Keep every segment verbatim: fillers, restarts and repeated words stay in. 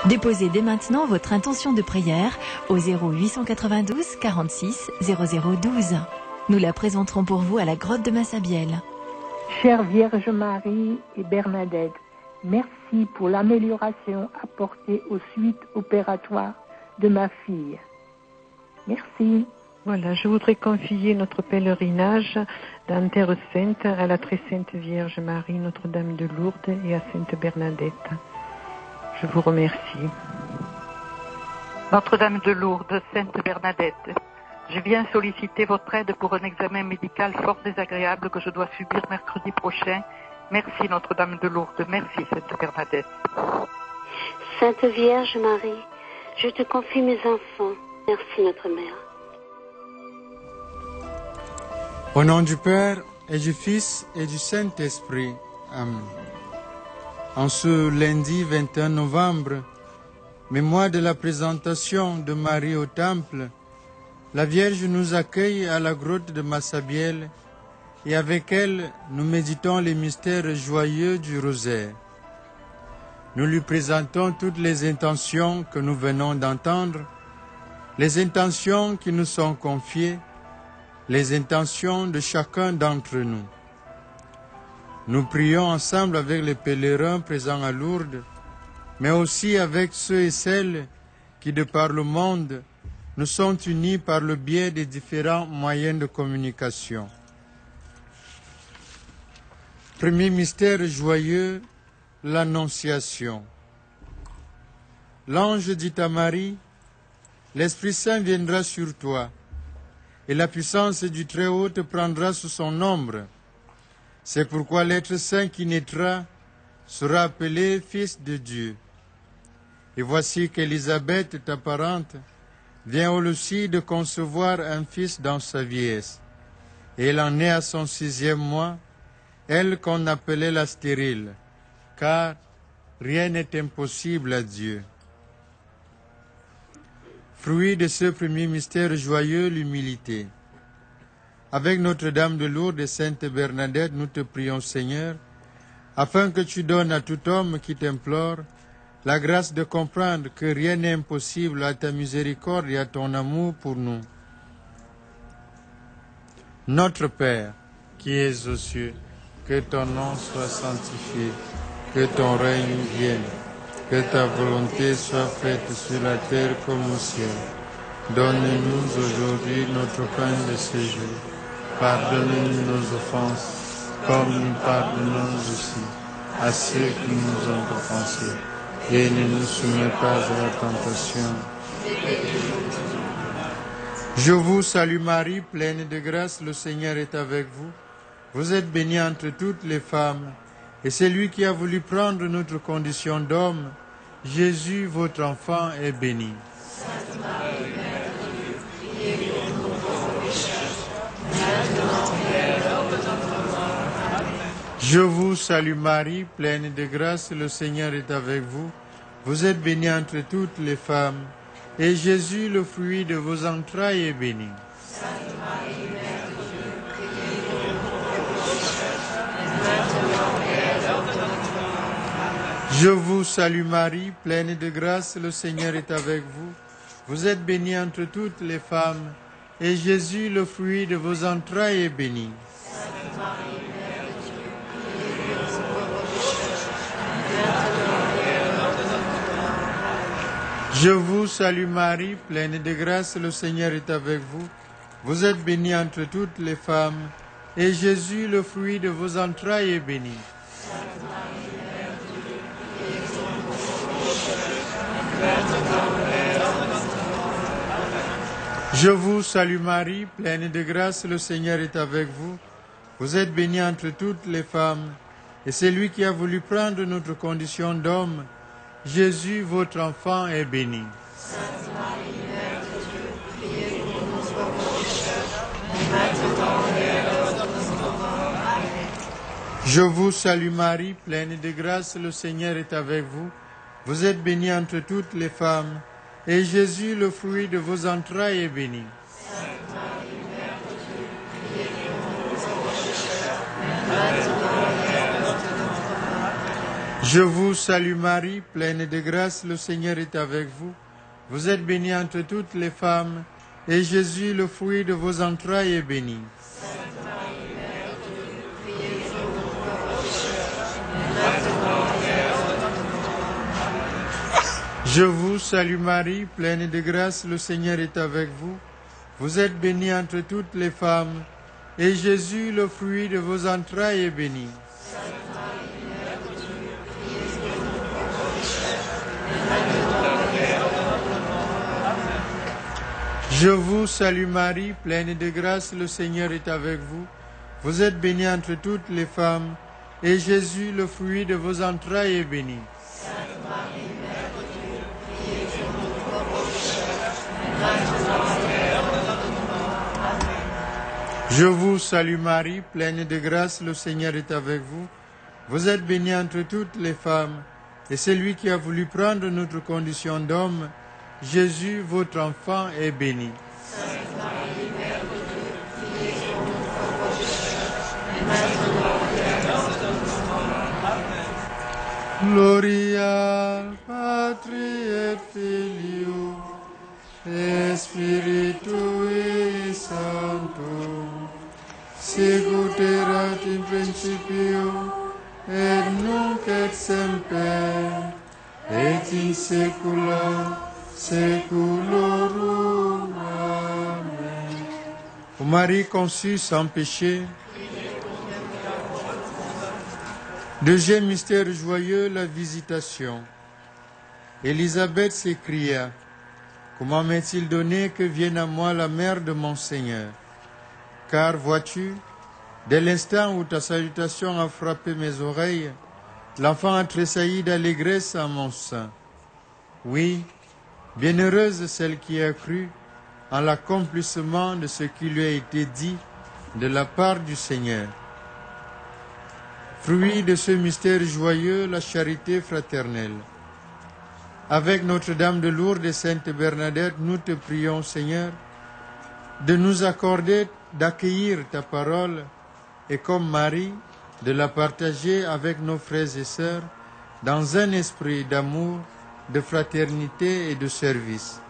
Déposez dès maintenant votre intention de prière au zéro huit cent quatre-vingt-douze quarante-six zéro zéro douze. Nous la présenterons pour vous à la grotte de Massabielle. Chère Vierge Marie et Bernadette, merci pour l'amélioration apportée aux suites opératoires de ma fille. Merci. Voilà, je voudrais confier notre pèlerinage dans Terre Sainte à la très Sainte Vierge Marie, Notre-Dame de Lourdes et à Sainte Bernadette. Je vous remercie. Notre-Dame de Lourdes, Sainte Bernadette, je viens solliciter votre aide pour un examen médical fort désagréable que je dois subir mercredi prochain. Merci Notre-Dame de Lourdes, merci Sainte Bernadette. Sainte Vierge Marie, je te confie mes enfants. Merci notre Mère. Au nom du Père et du Fils et du Saint-Esprit. Amen. En ce lundi vingt et un novembre, mémoire de la présentation de Marie au Temple, la Vierge nous accueille à la grotte de Massabielle et avec elle, nous méditons les mystères joyeux du rosaire. Nous lui présentons toutes les intentions que nous venons d'entendre, les intentions qui nous sont confiées, les intentions de chacun d'entre nous. Nous prions ensemble avec les pèlerins présents à Lourdes, mais aussi avec ceux et celles qui, de par le monde, nous sont unis par le biais des différents moyens de communication. Premier mystère joyeux, l'Annonciation. L'ange dit à Marie, « L'Esprit Saint viendra sur toi, et la puissance du Très-Haut te prendra sous son ombre. C'est pourquoi l'être saint qui naîtra sera appelé Fils de Dieu. Et voici qu'Élisabeth, ta parente, vient aussi de concevoir un fils dans sa vieillesse. Et elle en est à son sixième mois, elle qu'on appelait la stérile, car rien n'est impossible à Dieu. » Fruit de ce premier mystère joyeux, l'humilité. Avec Notre-Dame de Lourdes et Sainte Bernadette, nous te prions, Seigneur, afin que tu donnes à tout homme qui t'implore la grâce de comprendre que rien n'est impossible à ta miséricorde et à ton amour pour nous. Notre Père, qui es aux cieux, que ton nom soit sanctifié, que ton règne vienne, que ta volonté soit faite sur la terre comme au ciel. Donne-nous aujourd'hui notre pain de ce jour. Pardonne-nous nos offenses, comme nous pardonnons aussi à ceux qui nous ont offensés. Et ne nous soumets pas à la tentation. Je vous salue Marie, pleine de grâce, le Seigneur est avec vous. Vous êtes bénie entre toutes les femmes, et c'est lui qui a voulu prendre notre condition d'homme. Jésus, votre enfant, est béni. Sainte Marie, Mère de Dieu, priez pour nous pauvres pécheurs, maintenant et à l'heure de notre mort. Amen. Je vous salue Marie, pleine de grâce, le Seigneur est avec vous. Vous êtes bénie entre toutes les femmes, et Jésus, le fruit de vos entrailles, est béni. Sainte Marie, Mère de Dieu, priez pour nous pauvres pécheurs, maintenant et à l'heure de notre mort. Je vous salue Marie, pleine de grâce, le Seigneur est avec vous. Vous êtes bénie entre toutes les femmes, et Jésus, le fruit de vos entrailles, est béni. Sainte Marie, Mère de Dieu, priez pour nous pauvres pécheurs, maintenant et à l'heure de notre mort. Je vous salue Marie, pleine de grâce, le Seigneur est avec vous. Vous êtes bénie entre toutes les femmes, et Jésus, le fruit de vos entrailles, est béni. Sainte Marie, Mère de Dieu, priez pour nous pauvres pécheurs, maintenant et à l'heure de notre mort. Je vous salue Marie, pleine de grâce, le Seigneur est avec vous. Vous êtes bénie entre toutes les femmes, et c'est lui qui a voulu prendre notre condition d'homme. Jésus, votre enfant, est béni. Sainte Marie, Mère de Dieu, priez pour nous pauvres pécheurs, maintenant et à l'heure de notre mort. Amen. Je vous salue Marie, pleine de grâce, le Seigneur est avec vous. Vous êtes bénie entre toutes les femmes, et Jésus, le fruit de vos entrailles, est béni. Sainte Marie, Mère de Dieu, priez pour nous pauvres pécheurs, maintenant et à l'heure de notre mort. Je vous salue Marie, pleine de grâce, le Seigneur est avec vous. Vous êtes bénie entre toutes les femmes, et Jésus, le fruit de vos entrailles, est béni. Sainte Marie, Mère de Dieu, priez pour nous pauvres pécheurs, maintenant et à l'heure de notre mort. Je vous salue Marie, pleine de grâce, le Seigneur est avec vous. Vous êtes bénie entre toutes les femmes, et Jésus, le fruit de vos entrailles, est béni. Sainte Marie, Mère de Dieu, priez pour nous pauvres pécheurs, maintenant et à l'heure de notre mort. Amen. Je vous salue Marie, pleine de grâce, le Seigneur est avec vous. Vous êtes bénie entre toutes les femmes, et Jésus, le fruit de vos entrailles, est béni. Sainte Marie, Mère de Dieu, priez pour nous pauvres pécheurs, maintenant et à l'heure de notre mort. Amen. Je vous salue Marie, pleine de grâce, le Seigneur est avec vous. Vous êtes bénie entre toutes les femmes, et celui qui a voulu prendre notre condition d'homme, Jésus, votre enfant, est béni. Sainte Marie, Mère de Dieu, priez pour nous pauvres pécheurs, maintenant et à l'heure de notre mort. Amen. Gloria Patri et Filio et Spiritui Sancto, sicut erat in principio et nunc et semper et in saecula saeculorum. Amen. Ô Marie conçue sans péché. Deuxième mystère joyeux, la visitation. Élisabeth s'écria, « Comment m'est-il donné que vienne à moi la mère de mon Seigneur? Car, vois-tu, dès l'instant où ta salutation a frappé mes oreilles, l'enfant a tressailli d'allégresse à mon sein. Oui, bienheureuse celle qui a cru en l'accomplissement de ce qui lui a été dit de la part du Seigneur. » Fruit de ce mystère joyeux, la charité fraternelle. Avec Notre-Dame de Lourdes et Sainte Bernadette, nous te prions, Seigneur, de nous accorder d'accueillir ta parole et comme Marie, de la partager avec nos frères et sœurs dans un esprit d'amour, de fraternité et de service.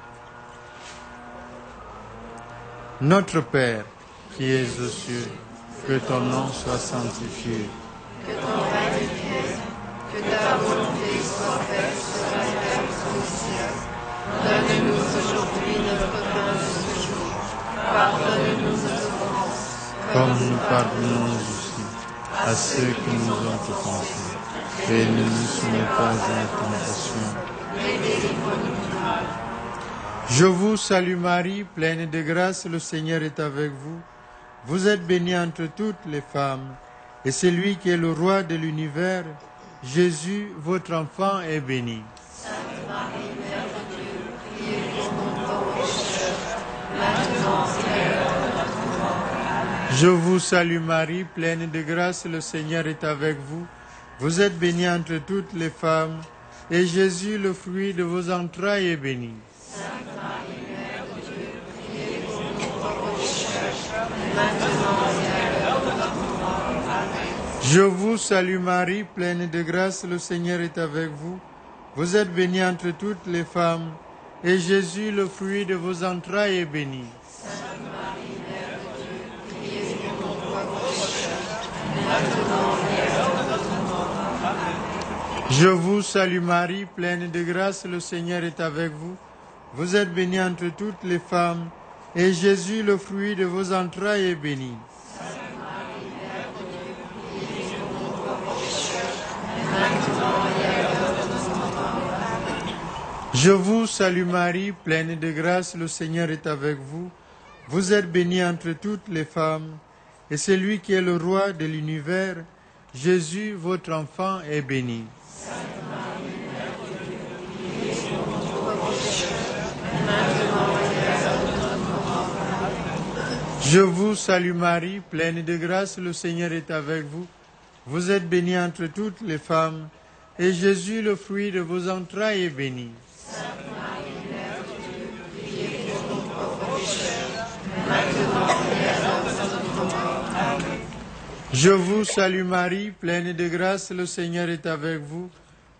Notre Père, qui es aux cieux, que ton nom soit sanctifié. Que ton règne vienne, que ta volonté soit faite sur la terre comme au ciel. Donne-nous aujourd'hui notre pain de ce jour. Pardonne-nous nos offenses, comme nous pardonnons aussi à ceux qui nous ont offensés. Et ne nous soumets pas à la tentation, mais délivre-nous du mal. Je vous salue Marie, pleine de grâce, le Seigneur est avec vous. Vous êtes bénie entre toutes les femmes, et celui qui est le roi de l'univers, Jésus, votre enfant, est béni. Sainte Marie, Mère de Dieu, priez pour nous pauvres pécheurs, maintenant et à l'heure de notre mort. Amen. Je vous salue Marie, pleine de grâce, le Seigneur est avec vous. Vous êtes bénie entre toutes les femmes, et Jésus, le fruit de vos entrailles, est béni. Sainte Marie, Mère de Dieu, priez pour nous pauvres pécheurs, maintenant et à l'heure de notre mort. Je vous salue Marie, pleine de grâce, le Seigneur est avec vous. Vous êtes bénie entre toutes les femmes, et Jésus, le fruit de vos entrailles, est béni. Sainte Marie, Mère de Dieu, priez pour nous pauvres pécheurs, maintenant et à l'heure de notre mort. Amen. Je vous salue Marie, pleine de grâce, le Seigneur est avec vous. Vous êtes bénie entre toutes les femmes, et Jésus, le fruit de vos entrailles, est béni. Je vous salue Marie, pleine de grâce, le Seigneur est avec vous. Vous êtes bénie entre toutes les femmes, et celui qui est le roi de l'univers, Jésus, votre enfant, est béni. Sainte Marie, Mère de Dieu, priez pour nous pauvres pécheurs, maintenant et à l'heure de notre mort. Amen. Je vous salue Marie, pleine de grâce, le Seigneur est avec vous. Vous êtes bénie entre toutes les femmes, et Jésus, le fruit de vos entrailles, est béni. Sainte Marie, Mère de Dieu, priez pour nous pauvres pécheurs, maintenant et à l'heure de notre mort. Amen. Je vous salue Marie, pleine de grâce, le Seigneur est avec vous.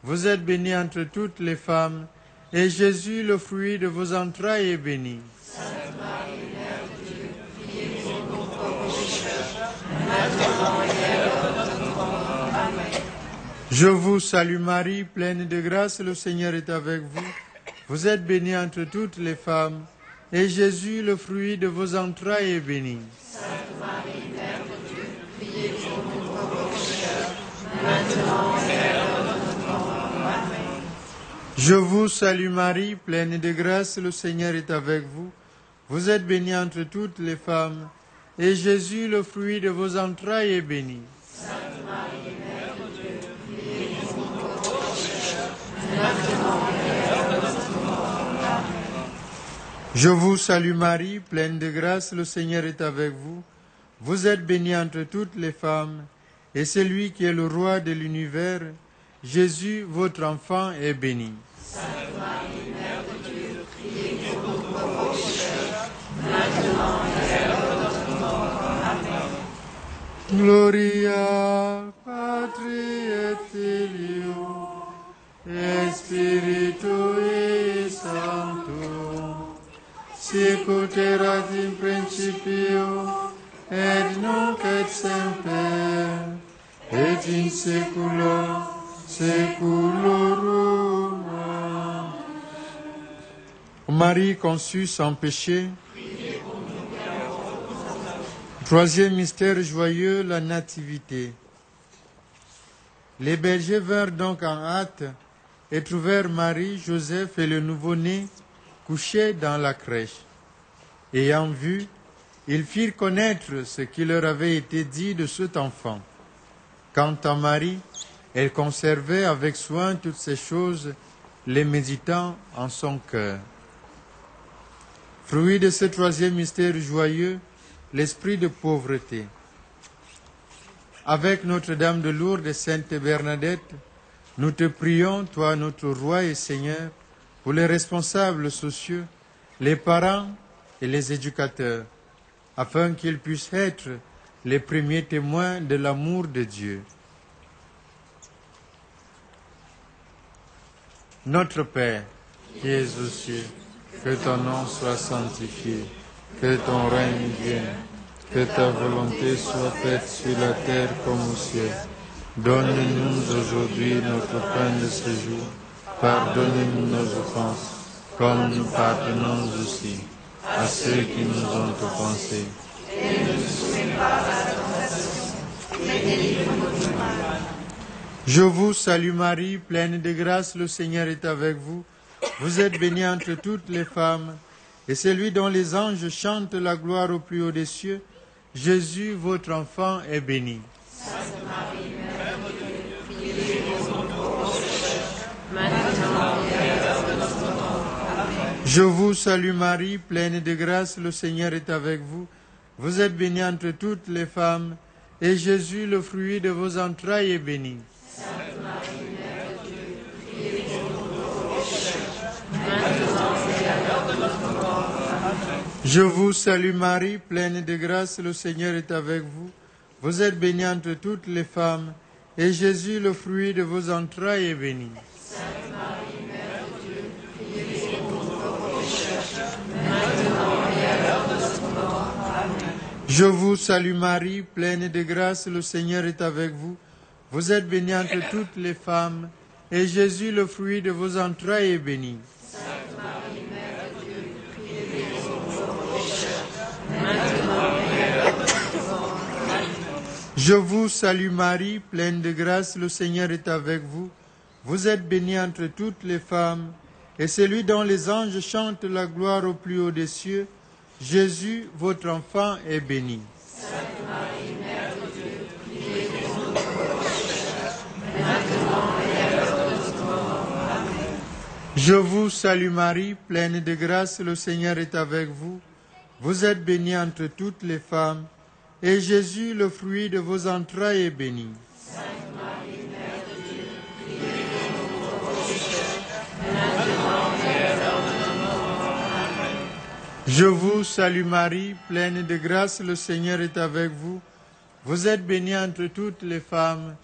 vous êtes bénie entre toutes les femmes, et Jésus, le fruit de vos entrailles, est béni. Sainte Marie, Mère de Dieu, priez pour nous pauvres pécheurs, maintenant et à l'heure de notre mort. Amen. Je vous salue Marie, pleine de grâce, le Seigneur est avec vous. Vous êtes bénie entre toutes les femmes, et Jésus, le fruit de vos entrailles, est béni. Sainte Marie, Mère de Dieu, priez pour nous pauvres pécheurs, maintenant et à l'heure de notre mort. Amen. Je vous salue Marie, pleine de grâce, le Seigneur est avec vous. Vous êtes bénie entre toutes les femmes, et Jésus, le fruit de vos entrailles, est béni. Sainte Marie, Mère de Dieu, priez pour nous pauvres pécheurs, maintenant et à l'heure de notre mort. Amen. Je vous salue Marie, pleine de grâce, le Seigneur est avec vous. Vous êtes bénie entre toutes les femmes, et celui qui est le roi de l'univers, Jésus, votre enfant, est béni. Sainte Marie, Mère de Dieu, priez pour nous pauvres pécheurs, maintenant et à l'heure de notre mort. Amen. Gloria Patri et Filio et Spiritui Sancto, sicut erat in principio et nunc et semper et in saecula saeculorum. Amen. Marie conçue sans péché. Troisième mystère joyeux, la nativité. Les bergers vinrent donc en hâte et trouvèrent Marie, Joseph et le nouveau-né couchés dans la crèche. Ayant vu, ils firent connaître ce qui leur avait été dit de cet enfant. Quant à Marie, elle conservait avec soin toutes ces choses, les méditant en son cœur. Fruit de ce troisième mystère joyeux, l'esprit de pauvreté. Avec Notre-Dame de Lourdes et Sainte Bernadette, nous te prions, toi notre Roi et Seigneur, pour les responsables sociaux, les parents et les éducateurs, afin qu'ils puissent être les premiers témoins de l'amour de Dieu. Notre Père, qui es aux cieux, que ton nom soit sanctifié, que ton règne vienne, que ta volonté soit faite sur la terre comme au ciel. Donne-nous aujourd'hui notre pain de ce jour. Pardonne-nous nos offenses, comme nous pardonnons aussi à ceux qui nous ont offensés. Et ne nous soumets pas à la tentation, mais délivre-nous du mal. Je vous salue Marie, pleine de grâce, le Seigneur est avec vous. Vous êtes bénie entre toutes les femmes, et celui dont les anges chantent la gloire au plus haut des cieux, Jésus, votre enfant, est béni. Sainte Marie, Mère de Dieu, priez pour nous pauvres pécheurs, maintenant et à l'heure de notre mort. Amen. Je vous salue Marie, pleine de grâce, le Seigneur est avec vous. Vous êtes bénie entre toutes les femmes, et Jésus, le fruit de vos entrailles, est béni. Sainte Marie, Mère de Dieu, priez pour nous pauvres pécheurs, maintenant et à l'heure de notre mort. Amen. Je vous salue Marie, pleine de grâce, le Seigneur est avec vous. Vous êtes bénie entre toutes les femmes, et Jésus, le fruit de vos entrailles, est béni. Sainte Marie, Mère de Dieu, priez pour nous pauvres pécheurs, maintenant et à l'heure de notre mort. Amen. Je vous salue Marie, pleine de grâce, le Seigneur est avec vous. Vous êtes bénie entre toutes les femmes, et Jésus, le fruit de vos entrailles, est béni. Sainte Marie, Mère de Dieu, priez pour nous pauvres pécheurs, maintenant et à l'heure de notre mort. Amen. Je vous salue Marie, pleine de grâce, le Seigneur est avec vous. Vous êtes bénie entre toutes les femmes, et celui dont les anges chantent la gloire au plus haut des cieux, Jésus, votre enfant, est béni. Sainte Marie, Mère de Dieu, priez pour nous pauvres pécheurs, maintenant et à l'heure de notre mort. Amen. Je vous salue Marie, pleine de grâce, le Seigneur est avec vous. Vous êtes bénie entre toutes les femmes, et Jésus, le fruit de vos entrailles, est béni. Sainte Marie, Mère de Dieu, priez pour nous pauvres pécheurs, maintenant et à l'heure de notre mort. Amen. Je vous salue Marie, pleine de grâce, le Seigneur est avec vous. Vous êtes bénie entre toutes les femmes,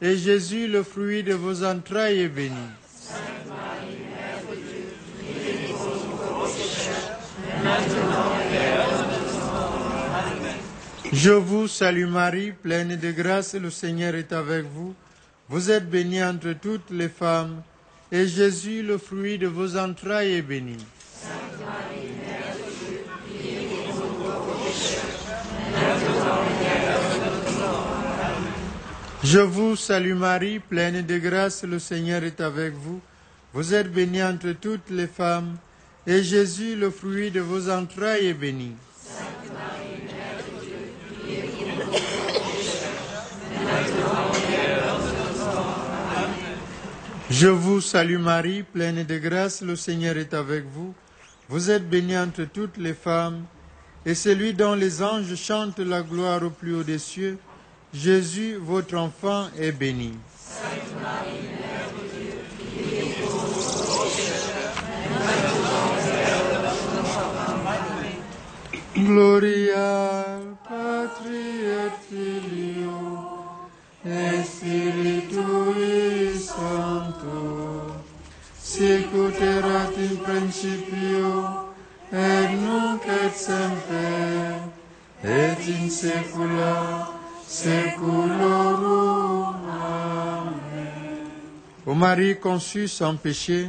et Jésus, le fruit de vos entrailles, est béni. Sainte Marie, Mère de Dieu, priez pour nous pauvres pécheurs, maintenant et à l'heure de notre mort. Amen. Je vous salue Marie, pleine de grâce, le Seigneur est avec vous. Vous êtes bénie entre toutes les femmes, et Jésus, le fruit de vos entrailles, est béni. Sainte Marie, Mère de Dieu, priez pour nous pauvres pécheurs, maintenant et à l'heure de notre mort. Amen. Je vous salue Marie, pleine de grâce, le Seigneur est avec vous. Vous êtes bénie entre toutes les femmes, et Jésus, le fruit de vos entrailles, est béni. Sainte Marie, Mère de Dieu, priez pour nous pauvres pécheurs, maintenant et à l'heure de notre mort. Amen. Je vous salue Marie, pleine de grâce, le Seigneur est avec vous. Vous êtes bénie entre toutes les femmes, et celui dont les anges chantent la gloire au plus haut des cieux, Jésus, votre enfant, est béni. Sainte Marie, Mère de Dieu, priez pour nous pauvres pécheurs, maintenant et à l'heure de notre mort. Amen. Gloria Patri et Filio et Spiritui Sancto, sicut erat in principio, et nunc et semper, et in saecula saeculorum. Amen. Ô Marie conçue sans péché,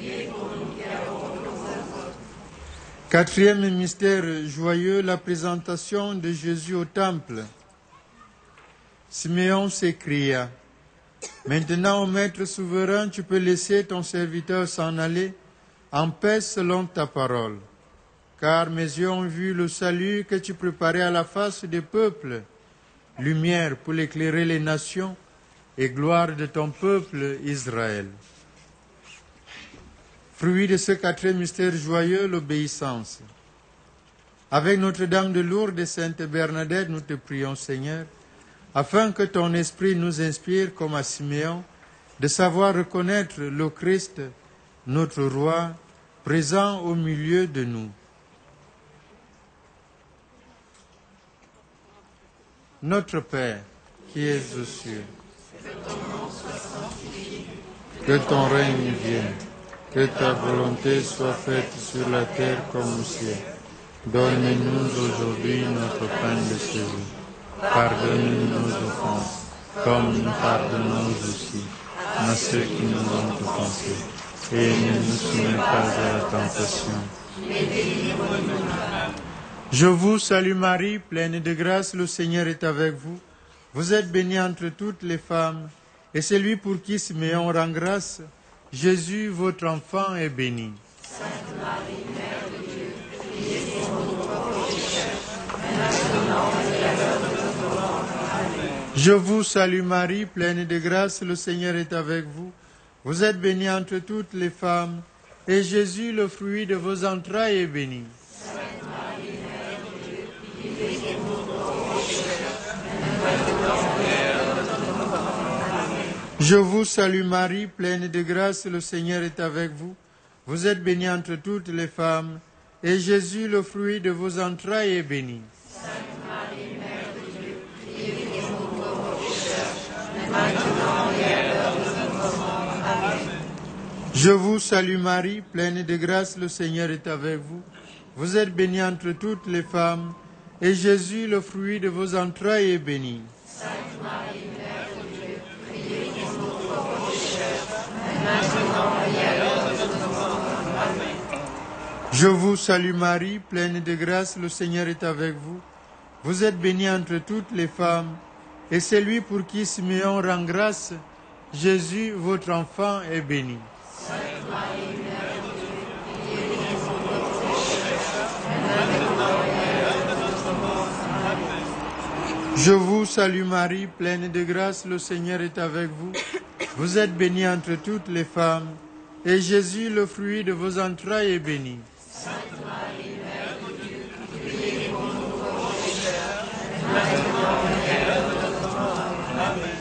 quatrième mystère joyeux, la présentation de Jésus au temple. Siméon s'écria, « Maintenant, ô Maître souverain, tu peux laisser ton serviteur s'en aller en paix selon ta parole. Car mes yeux ont vu le salut que tu préparais à la face des peuples, lumière pour éclairer les nations et gloire de ton peuple Israël. » Fruit de ce quatrième mystère joyeux, l'obéissance. Avec Notre-Dame de Lourdes et Sainte Bernadette, nous te prions, Seigneur, afin que ton esprit nous inspire, comme à Siméon, de savoir reconnaître le Christ, notre Roi, présent au milieu de nous. Notre Père, qui es aux cieux, que ton règne vienne, que ta volonté soit faite sur la terre comme au ciel. Donne-nous aujourd'hui notre pain de ce jour. Pardonne-nous nos offenses, comme nous pardonnons aussi à ceux qui nous ont offensés. Et ne nous soumets pas à la tentation. Je vous salue Marie, pleine de grâce, le Seigneur est avec vous. Vous êtes bénie entre toutes les femmes, et celui pour qui Siméon rend grâce, Jésus, votre enfant, est béni. Sainte Marie, Mère de Dieu, priez pour nous pauvres pécheurs, maintenant et à l'heure de notre mort. Amen. Je vous salue Marie, pleine de grâce, le Seigneur est avec vous. Vous êtes bénie entre toutes les femmes, et Jésus, le fruit de vos entrailles, est béni. Sainte Marie, Mère de Dieu, priez pour nous pauvres pécheurs, maintenant et à l'heure de notre mort. Amen. Je vous salue Marie, pleine de grâce, le Seigneur est avec vous. Vous êtes bénie entre toutes les femmes, et Jésus, le fruit de vos entrailles, est béni. Sainte Marie, Mère de Dieu, priez pour nous pauvres pécheurs, maintenant et à l'heure de notre mort. Amen. Je vous salue Marie, pleine de grâce, le Seigneur est avec vous. Vous êtes bénie entre toutes les femmes, et Jésus, le fruit de vos entrailles, est béni. Sainte Marie, Mère de Dieu, priez pour nous pauvres pécheurs, maintenant et à l'heure de notre mort. Amen. Je vous salue Marie, pleine de grâce, le Seigneur est avec vous. Vous êtes bénie entre toutes les femmes, et celui pour qui Siméon rend grâce, Jésus, votre enfant, est béni. Sainte Marie, Mère de Dieu, priez pour nous pauvres pécheurs, maintenant et à l'heure de notre mort. Amen. Je vous salue Marie, pleine de grâce, le Seigneur est avec vous. Vous êtes bénie entre toutes les femmes, et Jésus, le fruit de vos entrailles, est béni. Sainte Marie, Mère de Dieu, priez pour nous pauvres pécheurs, maintenant et à l'heure de notre mort. Amen.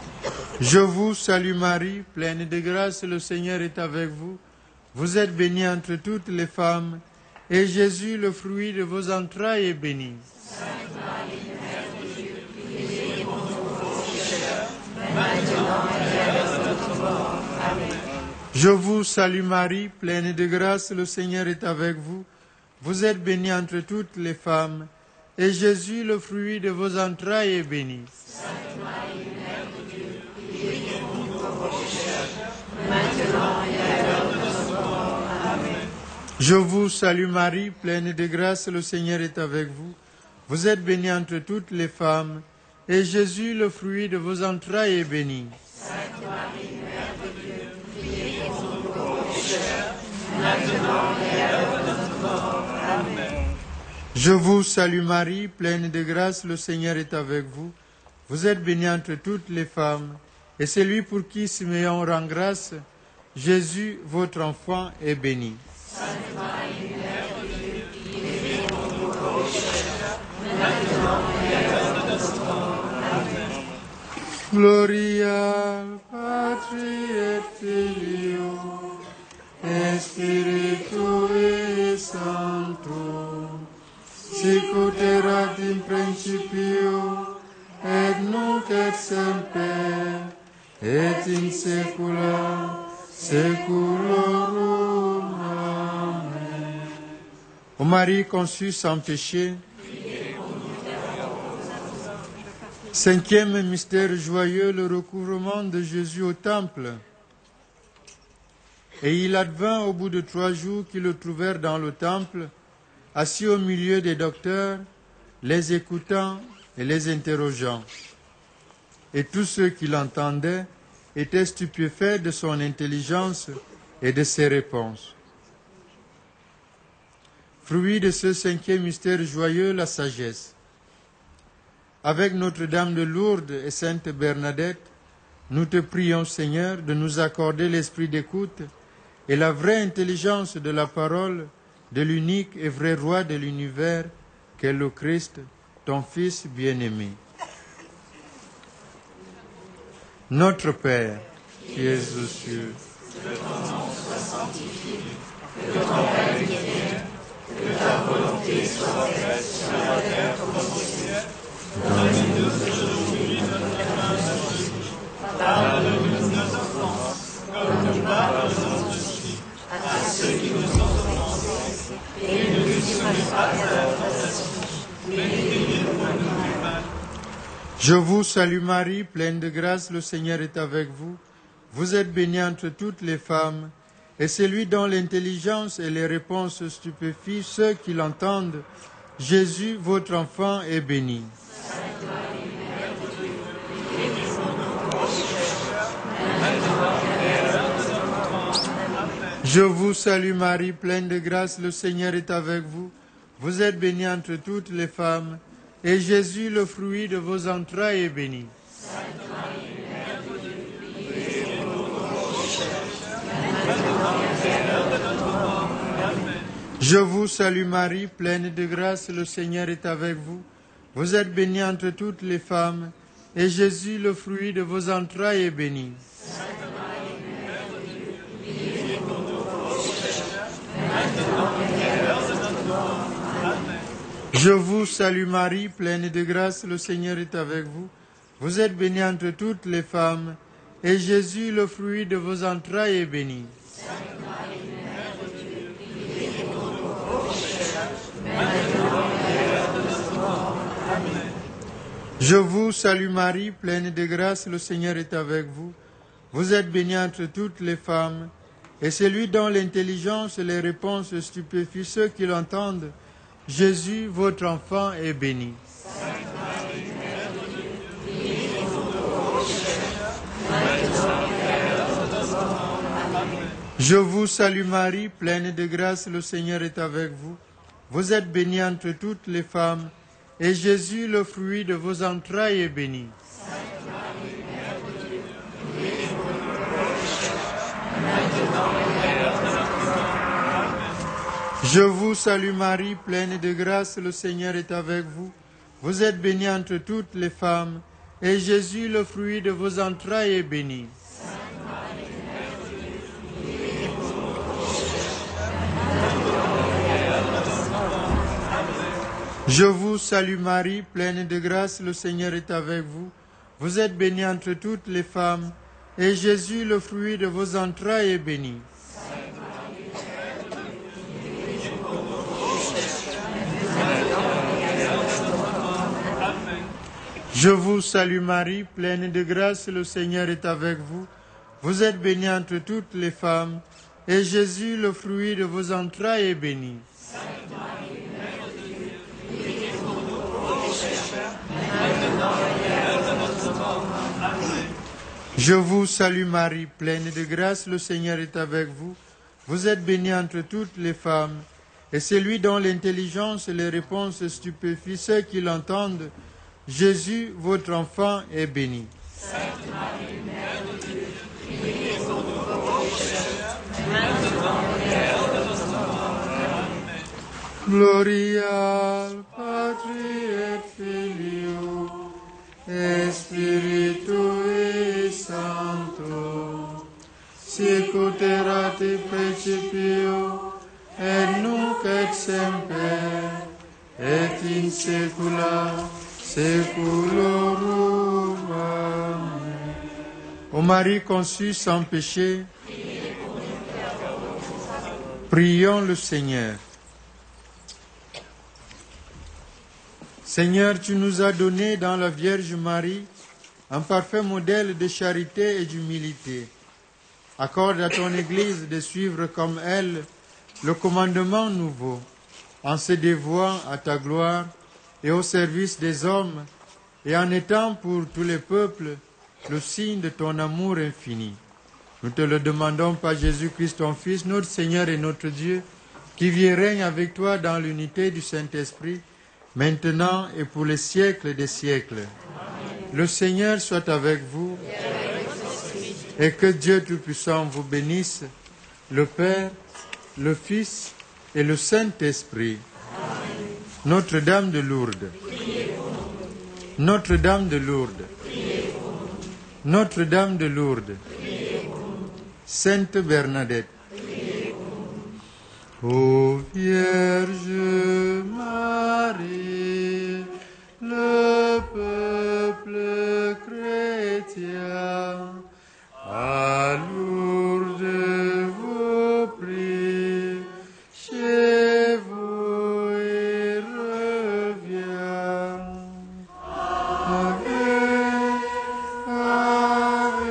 Je vous salue Marie, pleine de grâce, le Seigneur est avec vous. Vous êtes bénie entre toutes les femmes, et Jésus, le fruit de vos entrailles, est béni. Sainte Marie, Mère de Dieu, priez pour nous pauvres pécheurs, maintenant et à l'heure de notre mort. Amen. Je vous salue Marie, pleine de grâce, le Seigneur est avec vous. Vous êtes bénie entre toutes les femmes, et Jésus, le fruit de vos entrailles, est béni. Sainte Marie, Mère de Dieu, priez pour nous pauvres pécheurs, maintenant et à l'heure de notre mort. Amen. Je vous salue Marie, pleine de grâce, le Seigneur est avec vous. Vous êtes bénie entre toutes les femmes, et Jésus, le fruit de vos entrailles, est béni. Sainte Marie, Mère de Dieu, priez pour nous pauvres pécheurs, maintenant et à l'heure de notre mort. Amen. Je vous salue Marie, pleine de grâce, le Seigneur est avec vous. Vous êtes bénie entre toutes les femmes, et celui pour qui Siméon rend grâce, Jésus, votre enfant, est béni. Sainte Marie, Mère de Dieu, priez pour nous pauvres pécheurs, maintenant et à l'heure de notre mort. Amen. Gloria Patri et Filio et Spiritui Sancto, sic ut erat in principio et nunc et semper et in saecula saeculorum. Amen. Ô Marie conçue sans péché, cinquième mystère joyeux, le recouvrement de Jésus au temple. Et il advint au bout de trois jours qu'ils le trouvèrent dans le temple, assis au milieu des docteurs, les écoutant et les interrogeant. Et tous ceux qui l'entendaient étaient stupéfaits de son intelligence et de ses réponses. Fruit de ce cinquième mystère joyeux, la sagesse. Avec Notre-Dame de Lourdes et Sainte Bernadette, nous te prions, Seigneur, de nous accorder l'esprit d'écoute et la vraie intelligence de la parole de l'unique et vrai roi de l'univers, qu'est le Christ, ton Fils bien-aimé. Notre Père, qui es aux cieux, que ton nom soit sanctifié, que ton règne vienne, que ta volonté soit faite sur la terre comme au ciel. Donne-nous aujourd'hui notre pain quotidien. Pardonne-nous nos offenses, comme nous pardonnons aussi à ceux qui nous ont offensés, et ne nous soumets pas à la tentation, mais délivre-nous du mal. Je vous salue Marie, pleine de grâce, le Seigneur est avec vous. Vous êtes bénie entre toutes les femmes, et celui dont l'intelligence et les réponses stupéfient ceux qui l'entendent, Jésus, votre enfant, est béni. Sainte Marie, Mère de Dieu, priez pour nous pauvres pécheurs, maintenant et à l'heure de notre mort. Amen. Je vous salue Marie, pleine de grâce, le Seigneur est avec vous. Vous êtes bénie entre toutes les femmes, et Jésus, le fruit de vos entrailles, est béni. Sainte Marie, Mère de Dieu, priez pour nous pauvres pécheurs, maintenant et à l'heure de notre mort. Amen. Je vous salue Marie, pleine de grâce, le Seigneur est avec vous. Vous êtes bénie entre toutes les femmes, et Jésus, le fruit de vos entrailles, est béni. Sainte Marie, Mère de Dieu, priez pour nous pauvres pécheurs, maintenant et à l'heure de notre mort. Amen. Je vous salue Marie, pleine de grâce, le Seigneur est avec vous. Vous êtes bénie entre toutes les femmes, et Jésus, le fruit de vos entrailles, est béni. Sainte Marie, Mère de Dieu, priez pour nous pauvres pécheurs, maintenant et à l'heure de notre mort. Amen. Je vous salue Marie, pleine de grâce, le Seigneur est avec vous. Vous êtes bénie entre toutes les femmes, et celui dont l'intelligence et les réponses stupéfient ceux qui l'entendent, Jésus, votre enfant, est béni. Sainte Marie, Mère de Dieu, priez pour nous pauvres pécheurs, maintenant et à l'heure de notre mort. Amen. Je vous salue Marie, pleine de grâce, le Seigneur est avec vous. Vous êtes bénie entre toutes les femmes, et Jésus, le fruit de vos entrailles, est béni. Sainte Marie, Mère de Dieu, priez pour nous pauvres pécheurs, maintenant et à l'heure de notre mort. Amen. Je vous salue Marie, pleine de grâce, le Seigneur est avec vous. Vous êtes bénie entre toutes les femmes, et Jésus, le fruit de vos entrailles, est béni. Sainte Marie, Mère de Dieu, priez pour nous pauvres pécheurs, maintenant et à l'heure de notre mort. Amen. Je vous salue Marie, pleine de grâce, le Seigneur est avec vous. Vous êtes bénie entre toutes les femmes, et Jésus, le fruit de vos entrailles, est béni. Je vous salue Marie, pleine de grâce, le Seigneur est avec vous. Vous êtes bénie entre toutes les femmes, et Jésus, le fruit de vos entrailles, est béni. Sainte Marie, Mère de Dieu, priez pour nous pauvres pécheurs, maintenant et à l'heure de notre mort. Amen. Je vous salue Marie, pleine de grâce, le Seigneur est avec vous. Vous êtes bénie entre toutes les femmes, et celui dont l'intelligence et les réponses stupéfient ceux qui l'entendent, Jésus, votre enfant, est béni. Sainte Marie, Mère de Dieu, priez pour nous pauvres pécheurs, maintenant et à l'heure de notre mort. Amen. Gloria al Patri et Filio et Spiritui Sancto, sic ut erat in principio et nunc et semper et in saecula Seculorum. Amen. Ô Marie conçue sans péché, prions le Seigneur. Seigneur, tu nous as donné dans la Vierge Marie un parfait modèle de charité et d'humilité. Accorde à ton Église de suivre comme elle le commandement nouveau, en se dévouant à ta gloire et au service des hommes, et en étant pour tous les peuples le signe de ton amour infini. Nous te le demandons par Jésus-Christ, ton Fils, notre Seigneur et notre Dieu, qui vit et règne avec toi dans l'unité du Saint-Esprit, maintenant et pour les siècles des siècles. Amen. Le Seigneur soit avec vous, et, et que Dieu Tout-Puissant vous bénisse, le Père, le Fils et le Saint-Esprit. Notre-Dame de Lourdes. Notre-Dame de Lourdes. Notre-Dame de Lourdes. Sainte Bernadette. Ô Vierge Marie, le peuple chrétien, à Lourdes vous prie, chez vous il revient. Ave, Ave,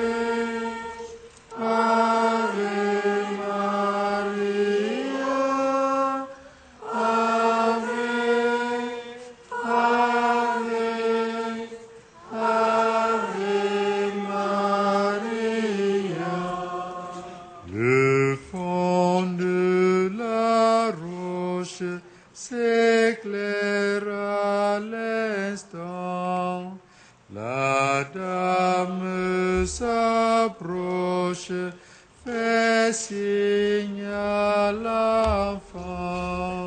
Ave Maria, Ave, Ave, Ave Maria. Le fond de la roche s'éclaire à l'instant. La dame s'approche, fait signe à l'enfant.